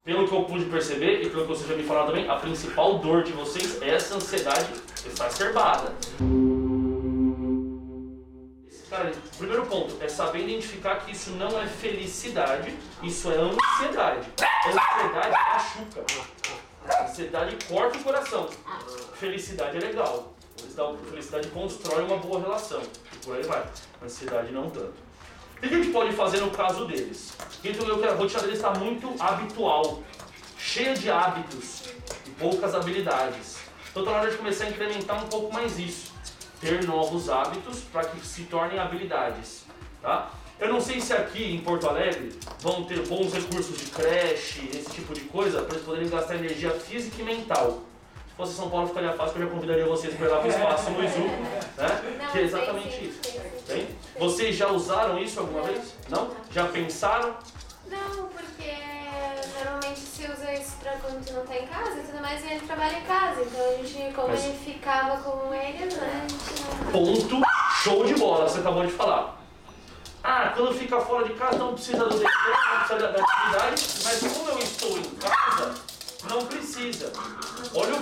Pelo que eu pude perceber e pelo que você já me falou também, a principal dor de vocês é essa ansiedade exacerbada. Cara, o primeiro ponto é saber identificar que isso não é felicidade, isso é ansiedade. Ansiedade machuca. Ansiedade corta o coração. Felicidade é legal. Felicidade constrói uma boa relação. E por aí vai. Ansiedade não tanto. O que a gente pode fazer no caso deles? Então, a rotina deles está muito habitual, cheia de hábitos e poucas habilidades. Então está na hora de começar a incrementar um pouco mais isso. Ter novos hábitos para que se tornem habilidades. Tá? Eu não sei se aqui em Porto Alegre vão ter bons recursos de creche, esse tipo de coisa, para eles poderem gastar energia física e mental. Se fosse São Paulo ficaria fácil, eu já convidaria vocês para ir lá para o espaço no Izu, né? Que é exatamente isso. Tem? Vocês já usaram isso alguma vez? Não? Já pensaram? Não, porque normalmente se usa isso pra quando tu não tá em casa e tudo mais, e ele trabalha em casa, então a gente, como ele ficava com eles, né, a gente não... Ponto, show de bola, você acabou de falar. Ah, quando fica fora de casa não precisa do desenho, não precisa da atividade, mas como eu estou em casa, não precisa. Olha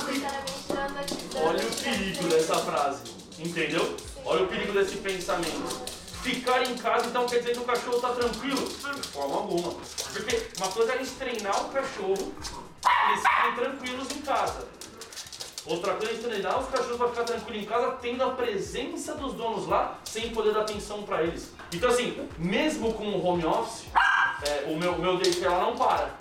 o perigo dessa frase, entendeu? Olha o perigo desse pensamento. Ficar em casa então quer dizer que o cachorro está tranquilo? De forma alguma. Porque uma coisa é a gente treinar o cachorro para eles ficarem tranquilos em casa. Outra coisa é a gente treinar os cachorros para ficar tranquilos em casa tendo a presença dos donos lá sem poder dar atenção para eles. Então assim, mesmo com o home office, o meu daycare não para.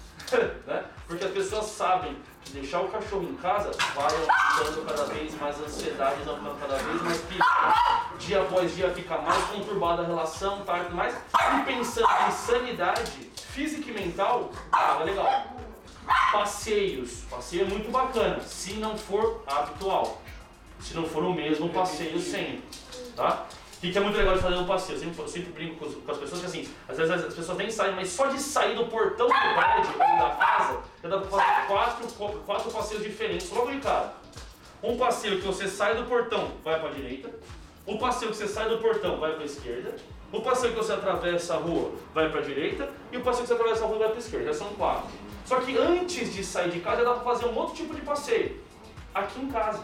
Né? Porque as pessoas sabem que deixar o cachorro em casa vai aumentando cada vez mais ansiedade, aumentando cada vez mais perigo. Dia após dia fica mais conturbada a relação, tá? Mais. E pensando em sanidade física e mental, é legal. Passeios. Passeio é muito bacana, se não for habitual. Se não for o mesmo passeio sempre. Tá? O que é muito legal de fazer um passeio? Eu sempre brinco com as pessoas que assim, às vezes as pessoas nem saem, mas só de sair do portão do prédio ou da casa, já dá para fazer quatro passeios diferentes logo de cara. Um passeio que você sai do portão, vai para a direita. O passeio que você sai do portão, vai para a esquerda. O passeio que você atravessa a rua, vai para a direita. E o passeio que você atravessa a rua, vai para a esquerda. Já são 4. Só que antes de sair de casa, já dá para fazer um outro tipo de passeio. Aqui em casa.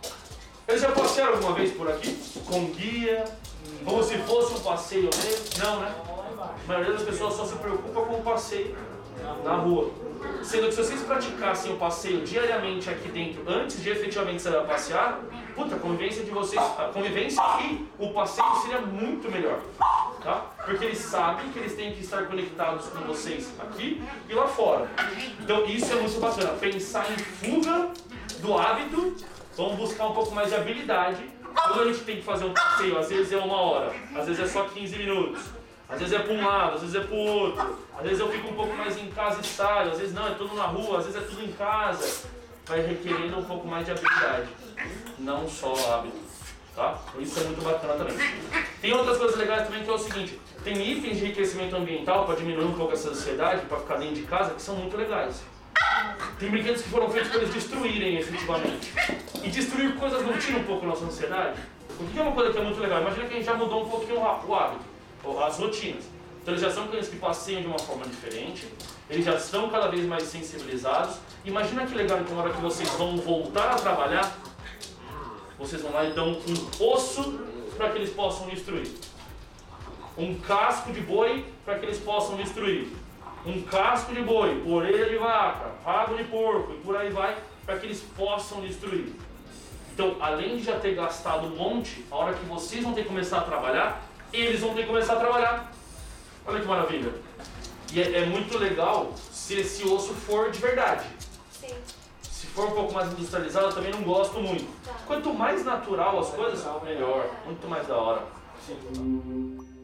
Eles já passearam alguma vez por aqui? Com guia? Como se fosse um passeio mesmo? Não, né? A maioria das pessoas só se preocupa com o passeio na rua. Sendo que se vocês praticassem o passeio diariamente aqui dentro, antes de efetivamente sair a passear, puta, a convivência de vocês, a convivência e o passeio seria muito melhor. Tá? Porque eles sabem que eles têm que estar conectados com vocês aqui e lá fora. Então isso é muito bacana. Pensar em fuga do hábito, vamos buscar um pouco mais de habilidade. Quando a gente tem que fazer um passeio, às vezes é 1 hora, às vezes é só 15 minutos. Às vezes é para um lado, às vezes é para o outro. Às vezes eu fico um pouco mais em casa e saio, às vezes não, é tudo na rua, às vezes é tudo em casa. Vai requerendo um pouco mais de habilidade, não só hábito, tá? Isso é muito bacana também. Tem outras coisas legais também que é o seguinte, tem itens de enriquecimento ambiental para diminuir um pouco essa ansiedade, para ficar dentro de casa, que são muito legais. Tem brinquedos que foram feitos para eles destruírem efetivamente. E destruir coisas não tira um pouco a nossa ansiedade? O que é uma coisa que é muito legal? Imagina que a gente já mudou um pouquinho o hábito. As rotinas. Então eles já são aqueles que passeiam de uma forma diferente, eles já estão cada vez mais sensibilizados. Imagina que legal, então, na hora que vocês vão voltar a trabalhar, vocês vão lá e dão um osso para que eles possam destruir. Um casco de boi para que eles possam destruir. Um casco de boi, orelha de vaca, rabo de porco e por aí vai, para que eles possam destruir. Então, além de já ter gastado um monte, a hora que vocês vão ter que começar a trabalhar, eles vão ter que começar a trabalhar. Olha que maravilha. E é muito legal se esse osso for de verdade. Sim. Se for um pouco mais industrializado, eu também não gosto muito. Tá. Quanto mais natural as coisas, melhor. Muito mais da hora. Sim.